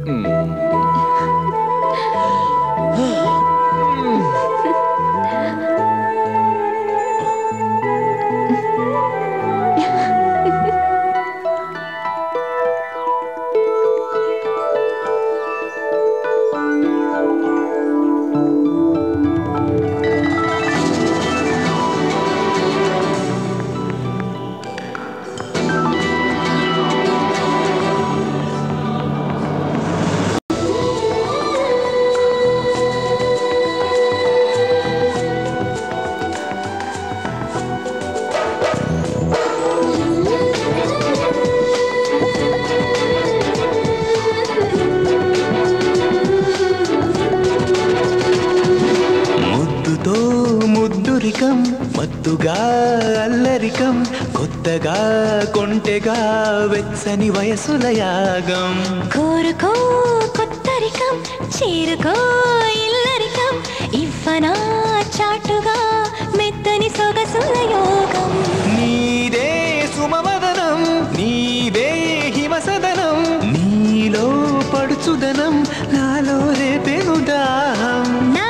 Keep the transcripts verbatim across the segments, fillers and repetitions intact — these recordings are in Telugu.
మత్తుగా అల్లరికం కొత్తగా కొంటెగా వెచ్చని వయసుల యాగం కోరుకో కొత్తరికం చేరుకో ఇల్లరికం ఇవ్వనా చాటుగా మెత్తని సొగసుల యోగం నీదే సుమవదనం నీదే హిమసదనం నీలో పడుచుదనం నాలో రేపెను దాహం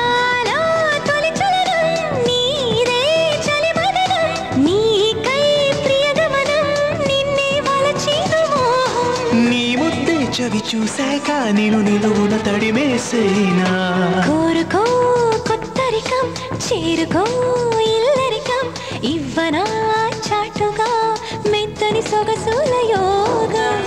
చవి చూశాక నేను నిలువున తడిమేసేనా కోరుకో కొత్తరికం చేరుకో ఇల్లరికం ఇవ్వనా చాటుగా మెత్తని సొగసుల యోగం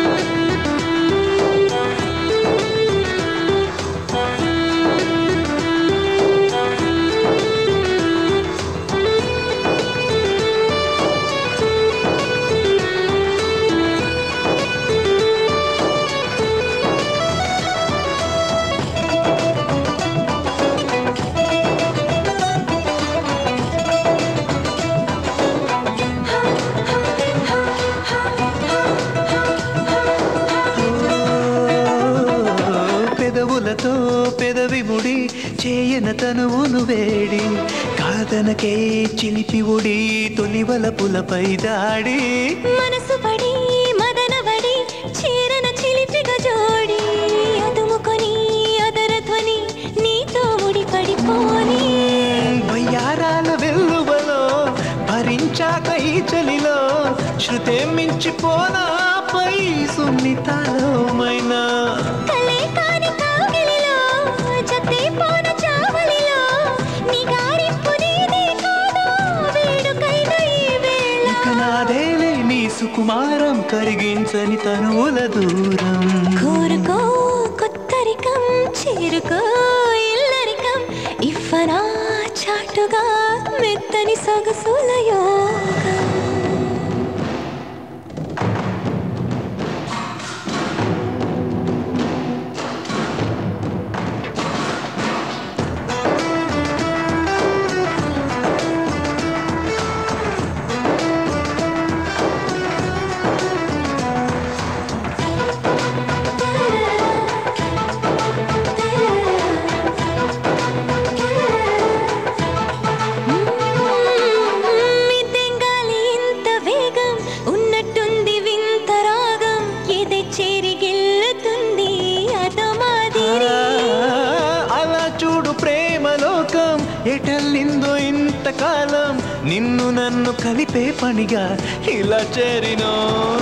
పెదవి ముడి చేయన తనువును వేడి కాదనకే చిలిపి ఒడి తొలివల పులపై దాడి మనసు పడి మదనబడి చేరన చిలిపిగా జోడి అదుముకొని అదర ధ్వని నీతో ముడి పడిపోని వయ్యారాల వెల్లువలో భరించాక ఈ చలిలో శృతే మించిపోనా పై సున్నితాలో మైనా సుకుమారం కరిగించని తనువుల దూరం కోరుకో కొత్తరికం చేరుకో ఇల్లరికం ఇవ్వనా చాటుగా మెత్తని సొగసుల యోగం ఎటల్లిందో ఇంతకాలం నిన్ను నన్ను కలిపే పనిగా ఇలా చేరినో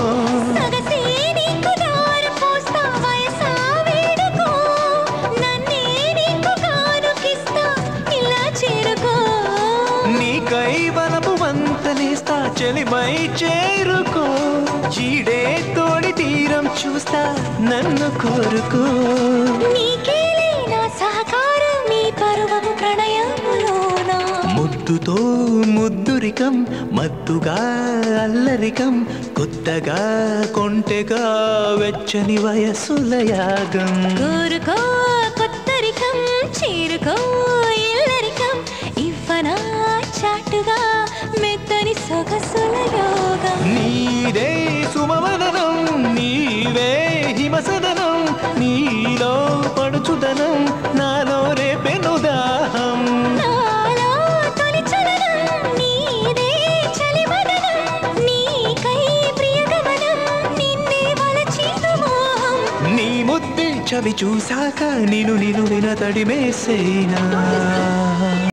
నీకై వలపు వంతనేస్తా చెలిమై చేరుకో చీడే తోడి తీరం చూస్తా నన్ను కోరుకో నీకేలే నా సహకారం నీ పరువము ప్రణయములోనా ముద్దుతో ముద్దురికం మత్తుగా అల్లరికం కొత్తగా కొంటెగా వెచ్చని వయసుల యాగం కోరుకో కొత్తరికం చేరుకో ఇల్లరికం ఇవ్వనా చాటుగా మెత్తని సొగసుల యోగం నీదే సుమవదనం నీవే హిమసదనం నీలో పడుచుదనం నాలో రేపెను దాహం నీ ముద్దే చవి చూసాక నిను నిలువిన తడిమేసేనా